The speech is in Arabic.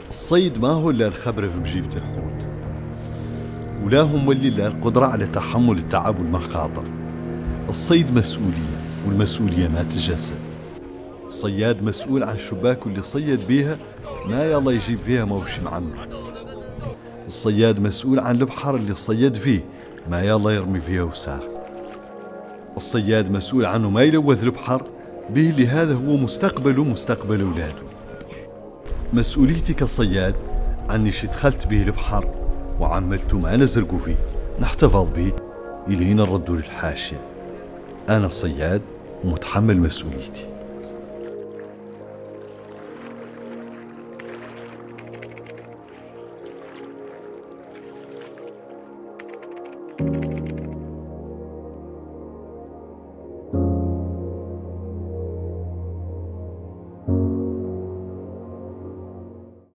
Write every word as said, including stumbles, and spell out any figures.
الصيد ما هو إلا الخبرة في جيبة الحوت، ولا هو مولي إلا القدرة على تحمل التعب والمخاطر. الصيد مسؤولية، والمسؤولية ما تجسد. الصياد مسؤول عن شباكه اللي صيد بيها، ما يلا يجيب فيها موش عنه. الصياد مسؤول عن البحر اللي صيد فيه، ما يلا يرمي فيها وساخ. الصياد مسؤول عنه ما يلوث البحر به، لهذا هو مستقبله ومستقبل أولاده. مسؤوليتي كصياد عني شي دخلت به البحر وعملته ما نزرقوا فيه، نحتفظ به إلين نردوا للحاشية. أنا صياد ومتحمل مسؤوليتي.